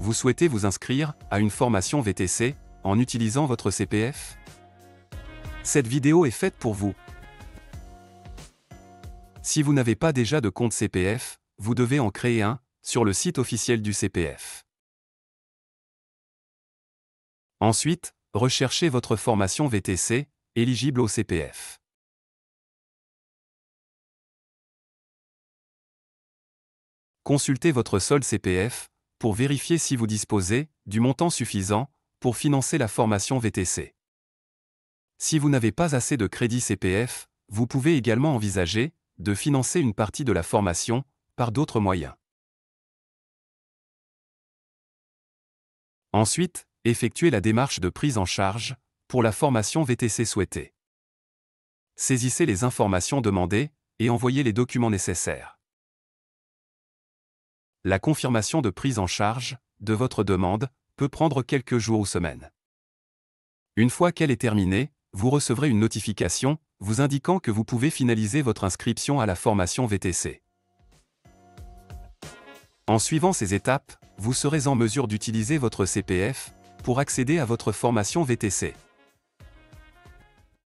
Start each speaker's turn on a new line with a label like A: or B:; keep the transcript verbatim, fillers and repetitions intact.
A: Vous souhaitez vous inscrire à une formation V T C en utilisant votre C P F? Cette vidéo est faite pour vous. Si vous n'avez pas déjà de compte C P F, vous devez en créer un sur le site officiel du C P F. Ensuite, recherchez votre formation V T C éligible au C P F. Consultez votre solde C P F pour vérifier si vous disposez du montant suffisant pour financer la formation V T C. Si vous n'avez pas assez de crédit C P F, vous pouvez également envisager de financer une partie de la formation par d'autres moyens. Ensuite, effectuez la démarche de prise en charge pour la formation V T C souhaitée. Saisissez les informations demandées et envoyez les documents nécessaires. La confirmation de prise en charge de votre demande peut prendre quelques jours ou semaines. Une fois qu'elle est terminée, vous recevrez une notification vous indiquant que vous pouvez finaliser votre inscription à la formation V T C. En suivant ces étapes, vous serez en mesure d'utiliser votre C P F pour accéder à votre formation V T C.